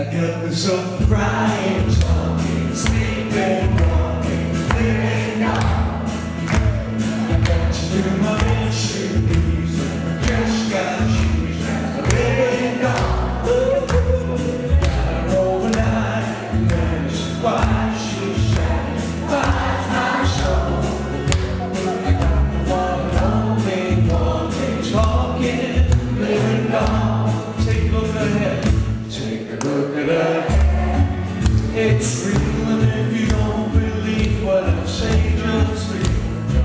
I got myself crying, talking, sleeping, walking, living on. I got to do my best shoes, just got shoes, living on. Got her overnight, and it's why she's satisfies my soul. I got one only, walking, talking, living on. Take a look ahead. Take a look at that. It's real, and if you don't believe what I say, just leave.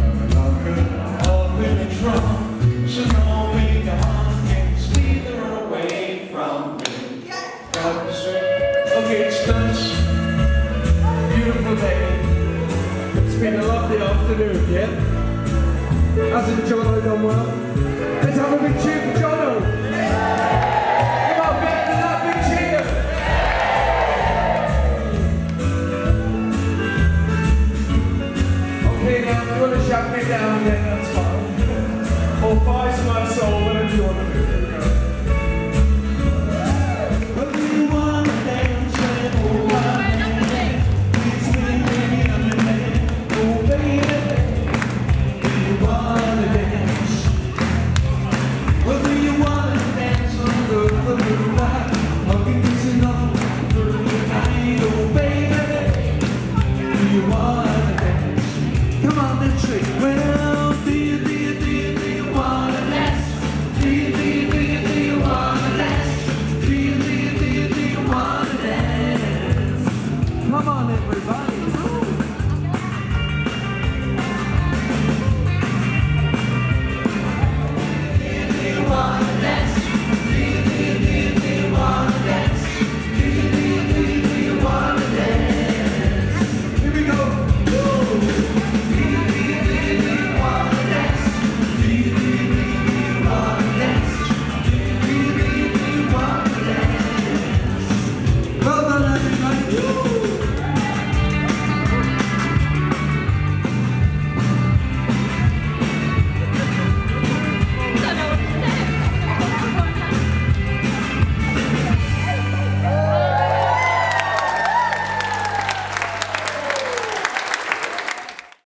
I'm really drunk, so don't make a honking, slither away from me. Okay, it's done. Beautiful day. It's been a lovely afternoon, yeah? Has it, John? I done well. Let's have a big cheer for John.